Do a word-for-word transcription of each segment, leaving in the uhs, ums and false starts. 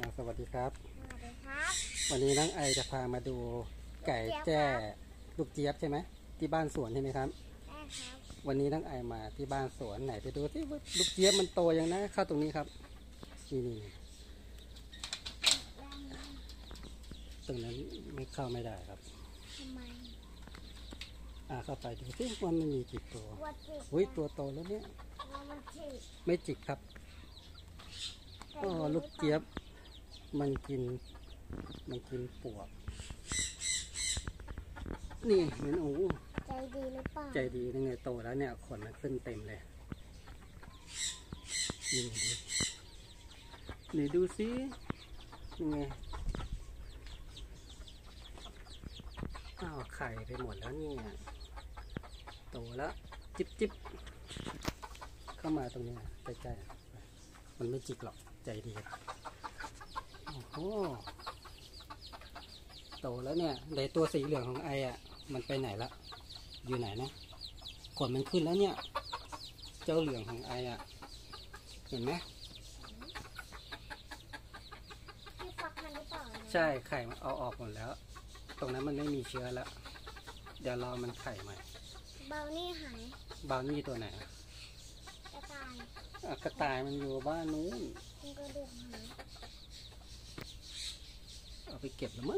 สวัสดีครับสวัสดีครับวันนี้น้องไอจะพามาดูไก่แจ้ลูกเจี๊ยบใช่ไหมที่บ้านสวนใช่ไหมครับใช่ครับวันนี้น้องไอมาที่บ้านสวนไหนไปดูที่ลูกเจี๊ยบมันโตยังนะเข้าตรงนี้ครับนี่นี่ตรงนั้นไม่เข้าไม่ได้ครับทำไมอ่าเข้าไปดูที่ว่ามันมีกี่ตัวอุ้ยตัวโตแล้วเนี่ยไม่จิกครับอ๋อลูกเจี๊ยบมันกินมันกินปวกนี่เห็นโอ้ใจดีหรือเปล่าใจดียังไงโตแล้วเนี่ยขนมันขึ้นเต็มเลยนี่ดูนี่ดูสิยังไงอ้าวไข่ไปหมดแล้วเนี่ยโตแล้วจิบจิบเข้ามาตรงนี้ใกล้ๆมันไม่จิกหรอกใจดีโอ้โหโตแล้วเนี่ยในตัวสีเหลืองของไออ่ะมันไปไหนละอยู่ไหนนะขนมันขึ้นแล้วเนี่ยเจ้าเหลืองของไออ่ะเห็นไหมที่ฟักมันหรือเปล่าใช่ไข่มันเอาออกหมดแล้วตรงนั้นมันไม่มีเชื้อแล้วเดี๋ยวรอมันไข่ใหม่เบานี่หายบาวนี่ตัวไหนกระต่ายกระต่ายมันอยู่บ้านนู้นมันกระดูกหายเอาไปเก็บแล้วมั้ง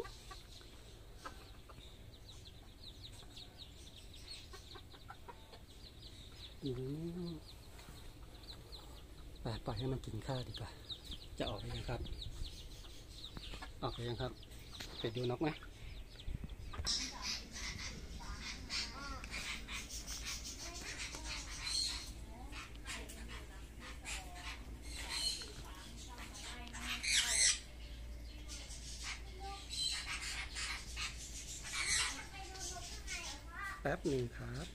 ไปปล่อยให้มันกินข้าวดีกว่าจะออกไปยังครับออกไปยังครับไปดูนกไหมแป๊บหนึ่งครับ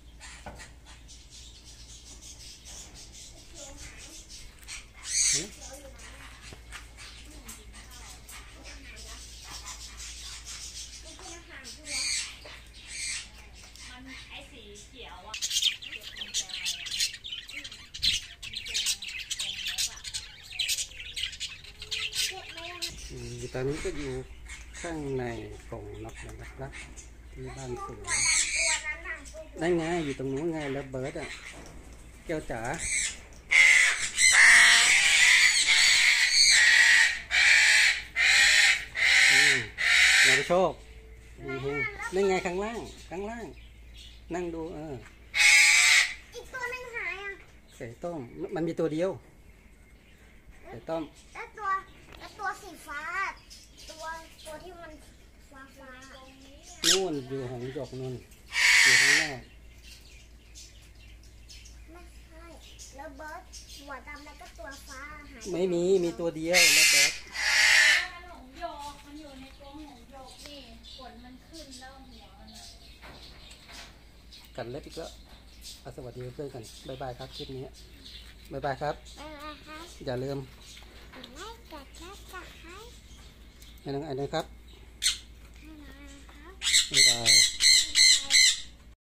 ตอนนี้ก็อยู่ข้างในกรงนกนะครับที่บ้านสวนได้ไงอยู่ตรงนู้นไงแล้วเบิร์ดอ่ะแก้วจ๋าเราไปโชคนี่ไงข้างล่างข้างล่างนั่งดูเอออีกตัวนึงหายอ่ะไก่ต้มมันมีตัวเดียวไก่ต้มแล้วตัวแล้วตัวสีฟ้าตัวตัวที่มันฟ้าฟ้านู่นอยู่หงส์หยกนู่นอยู่ข้างนอกไม่ใช่แล้วเบิร์ดหัวดำแล้วก็ตัวฟ้าหายไม่มีมีตัวเดียวแล้วเบิร์ดหงส์หยกมันอยู่ในกรงหงส์หยกนี่ขนมันขึ้นแล้วหัวมันกันเล็บอีกแล้วสวัสดีเพื่อนกันบ๊ายบายครับคลิปนี้บ๊ายบายครับอย่าลืมไม่กัดแค่กัดให้ให้น้องไอ้นะครับให้น้องไอ้ครับบ๊ายบาย